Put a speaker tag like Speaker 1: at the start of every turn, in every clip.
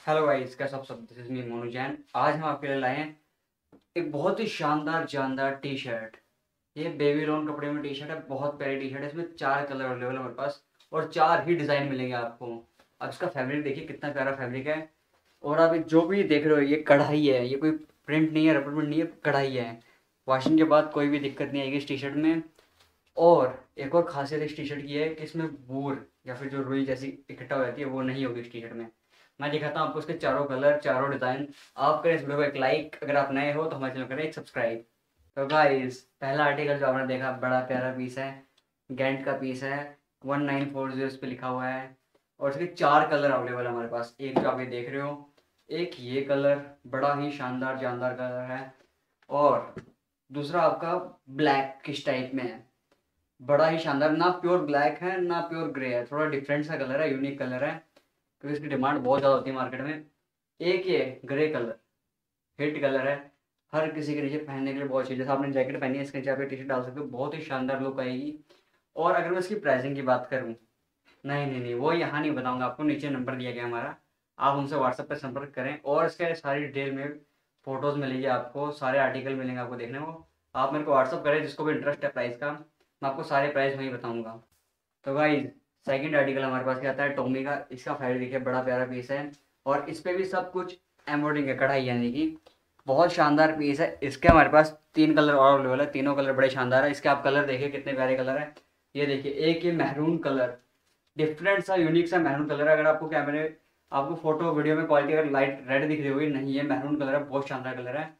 Speaker 1: Hello guys, कैसे आप सब। This is me Monu Jain. आज हम आपके लिए लाए हैं एक बहुत ही शानदार जानदार टी शर्ट। ये बेबी लोन कपड़े में टी शर्ट है, बहुत प्यारी टी शर्ट है। इसमें 4 कलर अवेलेबल है हमारे पास और 4 ही डिज़ाइन मिलेंगे आपको। अब इसका फैब्रिक देखिए कितना प्यारा फैब्रिक है। और आप ये जो भी देख रहे हो, ये कढ़ाई है, ये कोई प्रिंट नहीं है, रबर प्रिंट नहीं है, कढ़ाई है। वॉशिंग के बाद कोई भी दिक्कत नहीं आएगी इस टी शर्ट में। और एक और खासियत इस टी शर्ट की है कि इसमें बूर या फिर जो रुई जैसी इकट्ठा हो जाती है वो नहीं होगी इस टी शर्ट में। मैं दिखाता हूँ आपको इसके चारों कलर, चारों डिज़ाइन। आप करें इस वीडियो को एक लाइक, अगर आप नए हो तो हमारे चैनल करें एक सब्सक्राइब। तो गाइस, पहला आर्टिकल जो आपने देखा, बड़ा प्यारा पीस है, गेंट का पीस है। 1940 इस पे लिखा हुआ है। और इसके 4 कलर अवेलेबल है हमारे पास। एक जो आप ये देख रहे हो, एक ये कलर बड़ा ही शानदार जानदार कलर है। और दूसरा आपका ब्लैक किस टाइप में है, बड़ा ही शानदार। ना प्योर ब्लैक है ना प्योर ग्रे है, थोड़ा डिफरेंट सा कलर है, यूनिक कलर है, क्योंकि इसकी डिमांड बहुत ज़्यादा होती है मार्केट में। एक ये ग्रे कलर हिट कलर है, हर किसी के नीचे पहनने के लिए बहुत अच्छी। जैसे आपने जैकेट पहनी है, इसके नीचे आप टी शर्ट डाल सकते हो, बहुत ही शानदार लुक आएगी। और अगर मैं इसकी प्राइसिंग की बात करूँ, नहीं नहीं नहीं, वो यहाँ नहीं बताऊंगा आपको, नीचे नंबर दिया गया हमारा, आप उनसे व्हाट्सएप पर संपर्क करें। और इसके सारी डिटेल में फोटोज़ मिलेगी आपको, सारे आर्टिकल मिलेंगे आपको देखने को। आप मेरे को व्हाट्सअप करें, जिसको भी इंटरेस्ट है प्राइस का, मैं आपको सारे प्राइस वहीं बताऊंगा। तो भाई, सेकंड आर्टिकल हमारे पास क्या आता है, टोमी का। इसका फैब्रिक है, बड़ा प्यारा पीस है। और इस पे भी सब कुछ एम्ब्रॉयडरिंग है, कढ़ाई यानी कि बहुत शानदार पीस है। इसके हमारे पास 3 कलर और अवेलेबल है, तीनों कलर बड़े शानदार है। इसके आप कलर देखिए कितने प्यारे कलर है। ये देखिए, एक ये महरून कलर, डिफरेंट सा यूनिक सा महरून कलर है। अगर आपको कैमरे, आपको फोटो वीडियो में क्वालिटी अगर लाइट रेड दिख रही होगी, नहीं, ये महरून कलर है, बहुत शानदार कलर है।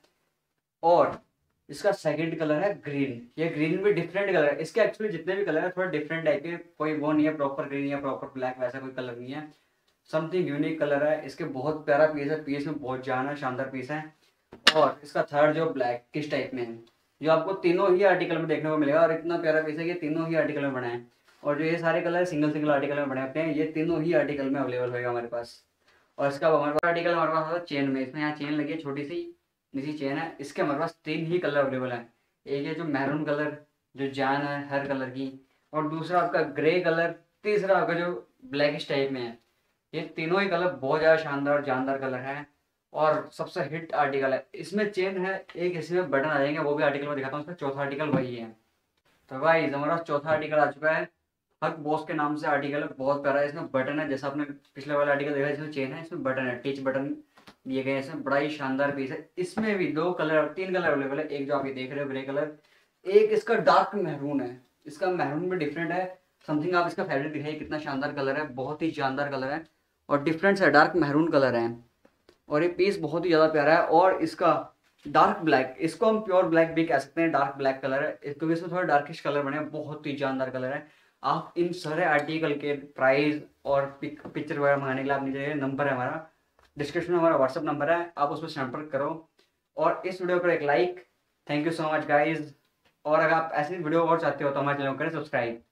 Speaker 1: और इसका सेकंड कलर है ग्रीन। ये ग्रीन भी डिफरेंट कलर है। इसके एक्चुअली जितने भी कलर है थोड़ा डिफरेंट टाइप के, कोई वो नहीं है प्रॉपर ग्रीन या प्रॉपर ब्लैक, वैसा कोई कलर नहीं है। समथिंग यूनिक कलर है। इसके बहुत प्यारा पीस है, पीस में बहुत जान है, शानदार पीस है। और इसका थर्ड जो ब्लैक किस टाइप में है, जो आपको तीनों ही आर्टिकल में देखने को मिलेगा। और इतना प्यारा पीस है कि तीनों ही आर्टिकल में बने हैं। और जो ये सारे कलर सिंगल सिंगल आर्टिकल में बने होते हैं, ये तीनों ही आर्टिकल में अवेलेबल होगा हमारे पास। और इसका हमारे पास आर्टिकल हमारे पास होगा चेन में। इसमें यहाँ चेन लगी है, छोटी सी नीची चेन है। इसके हमारे पास 3 ही कलर अवेलेबल है। एक है जो मैरून कलर, जो जान है हर कलर की। और दूसरा आपका ग्रे कलर। तीसरा आपका जो ब्लैकिश टाइप में है। ये तीनों ही कलर बहुत ज़्यादा शानदार जानदार कलर है। और सबसे हिट आर्टिकल है। इसमें चेन है, एक इसमें बटन आ जाएंगे, वो भी आर्टिकल में दिखाता हूँ। इसका चौथा आर्टिकल वही है। तो भाई, हमारा चौथा आर्टिकल आ चुका है। हक बॉस के नाम से आर्टिकल है, बहुत प्यारा है। इसमें बटन है, जैसा आपने पिछले वाला आर्टिकल देखा जिसमें चेन है, इसमें बटन है, टिच बटन दिए गए हैं। इसमें बड़ा ही शानदार पीस है। इसमें भी 2 कलर, 3 कलर अवेलेबल है। एक जो आप ये देख रहे हो ग्रे कलर, एक इसका डार्क मैरून है। इसका मैरून भी डिफरेंट है समथिंग। आप इसका फैब्रिक दिखाइए, कितना शानदार कलर है, बहुत ही शानदार कलर है। और डिफरेंट है, डार्क मैरून कलर है। और ये पीस बहुत ही ज़्यादा प्यारा है। और इसका डार्क ब्लैक, इसको हम प्योर ब्लैक भी कह सकते हैं, डार्क ब्लैक कलर है क्योंकि इसमें थोड़ा डार्किश कलर बने हैं, बहुत ही जानदार कलर है। आप इन सारे आर्टिकल के प्राइस और पिक्चर वगैरह मंगाने के लिए आप नीचे नंबर है हमारा, डिस्क्रिप्शन में हमारा व्हाट्सअप नंबर है, आप उसमें संपर्क करो। और इस वीडियो पर एक like. Thank you so much guys. और अगर आप ऐसी वीडियो और चाहते हो तो हमारे चैनल को करें सब्सक्राइब।